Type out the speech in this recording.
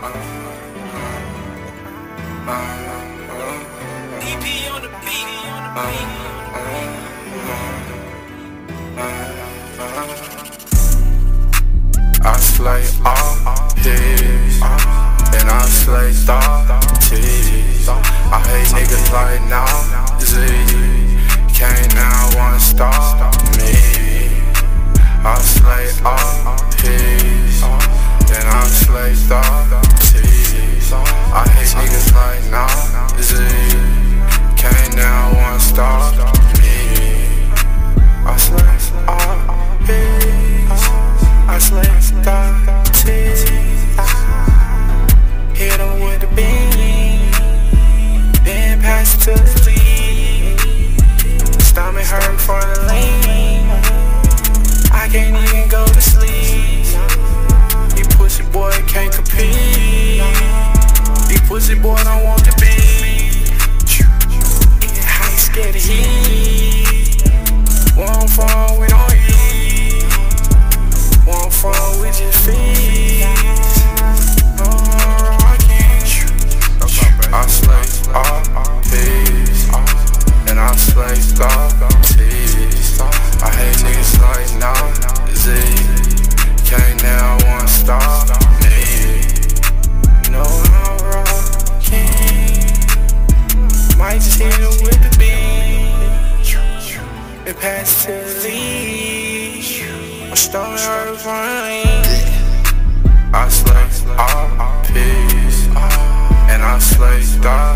EP on the beat. I slay all his, and I slay Thot. I hate niggas like now, Z. Can't now one stop me. I slay all his, and I slay Thot. I hate niggas like now, Z. Can't now one stop me. I slay all his, I slay Thot. Hit him with the beam, then pass it to the lead. Stomach hurt for the lean, I can't even go to sleep. You pussy boy can't compete. You pussy boy don't want to be. Getting high, scared of heat. One phone, we don't eat. One phone, we just feed. I slay all his, and I slay Thot. I hate niggas like now, Z. Can't now one stop me. You know I'm rockin'. Might just hit him with the beat, and pass to the lead. My stomach hurt from lean. I slay all his, and I slay Thot.